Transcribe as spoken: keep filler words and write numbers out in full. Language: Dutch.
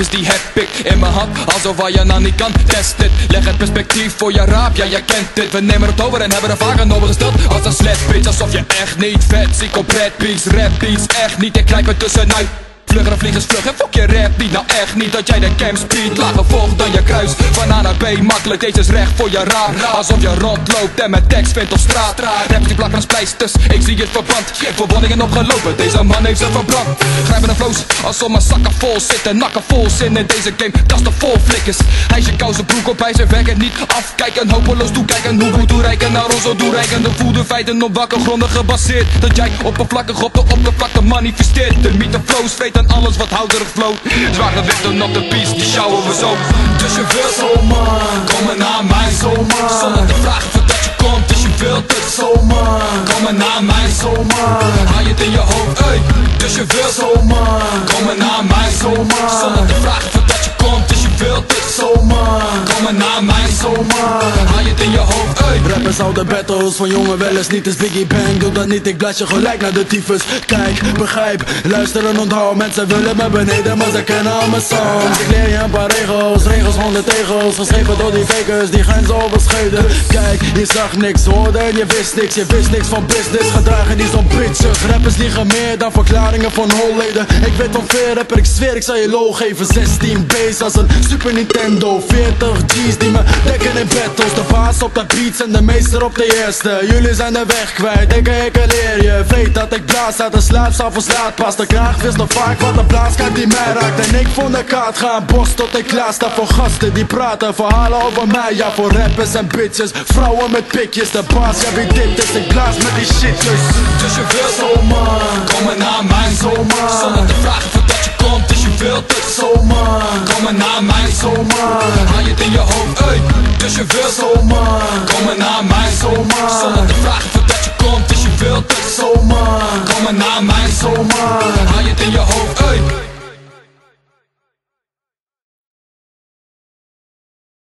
cijfers die heb ik in mijn hand, alsof waar je nou niet kan. Test dit, leg het perspectief voor je raap, ja jij kent dit. We nemen het over en hebben er vaak aan overgesteld als een sled bitch, alsof je echt niet vet ziek op red beats, rap beats, echt niet. Ik knijp er tussenuit. Vlugger vliegers vlug en fok je rap niet, nou echt niet. Dat jij de camp speed, lager volgt dan je kruis. Van A naar B makkelijk, deze is recht voor je raar. Alsof je rondloopt en met tekst vindt op straat. Raps die plakken als pleisters, ik zie het verband. Verwondingen opgelopen, deze man heeft ze verbrand. Grijpen de flows, alsof mijn zakken vol zitten. Nakken vol zin in deze game, kasten vol flikkers. Hij is je kousen broek op, hij zijn werken niet afkijken. Hopeloos toekijken, hoe goed toereiken naar ons zo toereikende voelde feiten op welke gronden gebaseerd. Dat jij oppervlakkig op de oppervlakte manifesteert. De mythe flows, weet aan alles wat houterig floot. Zwaar gewichten op de piece, die sjouwen we zo. Dus je wilt zomaar komen naar mij zomaar, zonder te vragen voordat je komt. Dus je wilt het zomaar komen naar mij zomaar, haal je het in je hoofd, ey. Dus je wilt zomaar komen naar mij zomaar, zonder te vragen voordat je komt. Dus je wilt het zomaar komen naar mij zomaar, haal je het in je hoofd, ey. Rappers houden battles van jongen wel eens niet, is Biggy bang. Doe dat niet, ik blaas je gelijk naar de tyfus. Kijk, begrijp, luister en onthoud. Mensen willen me beneden, maar ze kennen al mijn songs. Ik leer je een paar regels, regels van de tegels, geschreven door die fakers, die grenzen overschreden. Kijk, je zag niks, hoorde en je wist niks. Je wist niks van business, gedragen die zo'n bitches. Rappers liegen meer dan verklaringen van holleden. Ik weet van veel rapper, ik zweer ik zal je low geven. zestien B's als een Super Nintendo, veertig G's die me dekken in battles. De baas op de beats en de meester op de eerste. Jullie zijn de weg kwijt, ik ik leer je. Weet dat ik blaas uit de slaapzaal voor slaappas. De kraag wist nog vaak wat de blaaskaart die mij raakt. En ik vond de kaart gaan bos tot ik klaar sta voor gasten die praten verhalen over mij. Ja, voor rappers en bitches, vrouwen met pikjes. De baas, ja wie dit is, ik blaas met die shitjes. Dus je wilt zomaar komen naar mij zomaar, zonder te vragen voordat je komt. Dus je wilt het zomaar komen naar mij zomaar, haal je het in je hoofd, ey. Dus je wilt zomaar komen naar mij zomaar, zonder